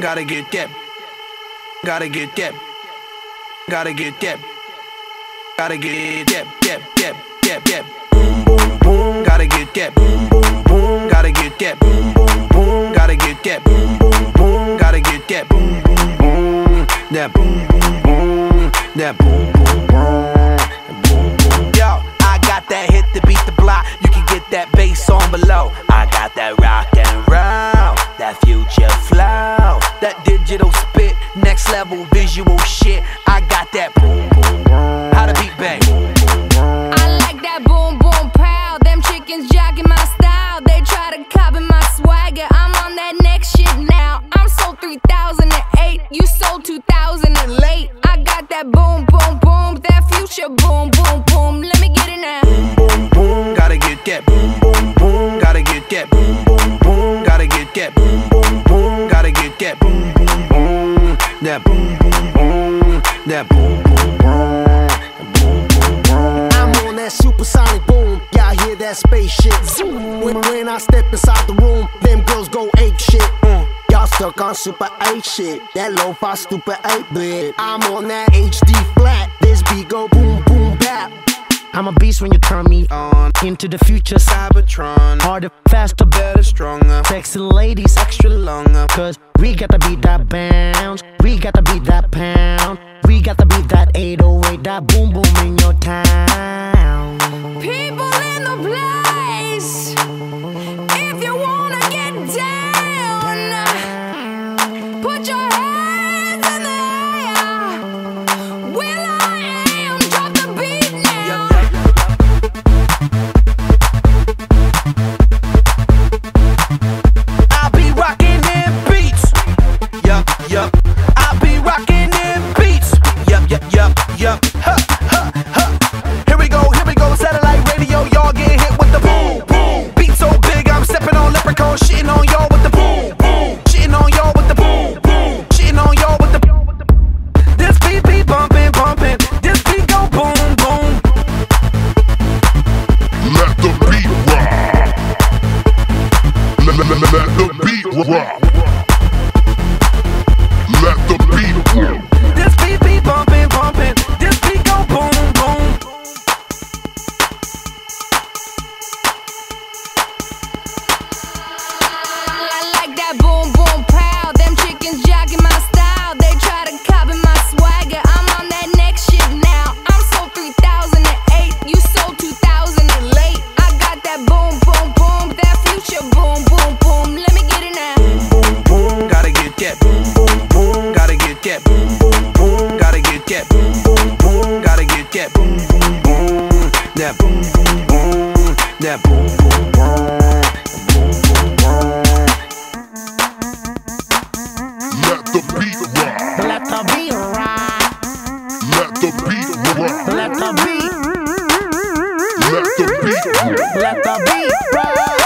Gotta get that. Gotta get that. Gotta get that. Gotta get that. Boom, boom, boom. Gotta get that. Boom, boom, boom. Gotta get that. Boom, boom, boom. Gotta get that. Boom, boom, boom. Gotta get that. Boom, boom, boom. That boom, boom, boom. That boom, boom, boom. Yo, I got that hit to beat the block. You can get that bass on below. I got that rock and roll, that future flow, that digital spit, next level visual shit. I got that boom, boom, boom. How to beat bang. I like that boom, boom, pow. Them chickens jogging my style. They try to copy my swagger. I'm on that next shit now. I'm sold 3008. You sold 2000 and late. I got that boom, boom, boom. That future boom, boom, boom. Let me get it now. Boom, boom, boom. Gotta get that. Boom, boom, boom. Gotta get that. Boom, boom, boom. Gotta get that. Boom, boom, boom. Gotta get that. Boom, boom, boom. That boom, boom, boom. That boom, boom, boom. I'm on that supersonic boom. Y'all hear that spaceship zoom. When I step inside the room, them girls go ape shit. Y'all stuck on super 8 shit. That lo-fi stupid 8-bit. I'm on that HD flat. This beat go boom, boom, bap. I'm a beast when you turn me on. Into the future, Cybertron. Harder, faster, better, stronger. Sexy ladies, extra longer. Cause we got to beat that bounce. We got to beat that pound. We got to beat that 808, that boom boom in your town. People in the place, if you wanna get down, put your hands in the air. Will I am, drop the beat now. I'll be rocking them beats. Yup. I'll be rocking them beats. Yup. Here we go, satellite radio. Y'all get hit with the boom, boom. Beat so big, I'm stepping on leprechaun, shitting on y'all with the boom, boom. Shitting on y'all with the boom, boom. Shitting on y'all with the. This beat be bumping. This beat go boom, boom. Let the beat rock. Let the beat rock. Let the beat rock. This beat be bumping. This beat go boom, boom. I like that boom, boom, pow. Them chickens jogging my style. They try to copy my swagger. I'm on that next shit now. I'm sold 3008. You sold 2000 and late. I got that boom, boom, boom. That future boom, boom, boom. Let me get it now. Boom, boom, gotta get that. Boom, boom, boom, gotta get that. Boom, boom, boom, gotta get that. Boom, boom, boom, gotta get that. Boom, boom, boom. That boom, boom, boom. That boom, boom, boom. Let the beat rock. Let the beat rock. Let the beat rock. Let the beat. Let the beat rock. Let the beat rock.